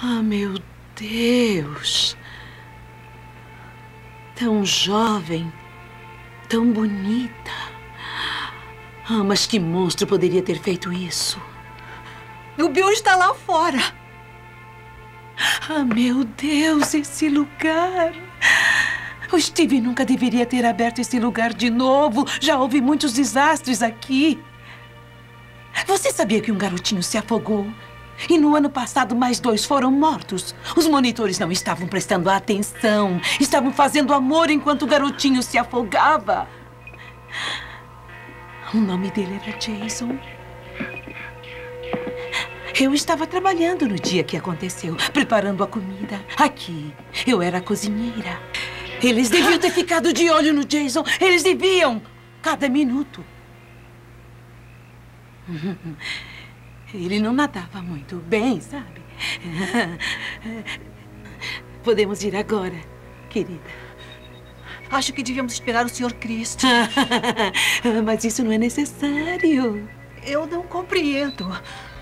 Ah, meu Deus! Tão jovem, tão bonita. Ah, mas que monstro poderia ter feito isso? O Bill está lá fora. Ah, meu Deus, esse lugar! O Steve nunca deveria ter aberto esse lugar de novo. Já houve muitos desastres aqui. Você sabia que um garotinho se afogou? E no ano passado, mais 2 foram mortos. Os monitores não estavam prestando atenção. Estavam fazendo amor enquanto o garotinho se afogava. O nome dele era Jason. Eu estava trabalhando no dia que aconteceu, preparando a comida. Aqui, eu era a cozinheira. Eles deviam ter ficado de olho no Jason. Eles deviam. Cada minuto. Ele não nadava muito bem, sabe? Podemos ir agora, querida. Acho que devíamos esperar o Sr. Christie. Mas isso não é necessário. Eu não compreendo.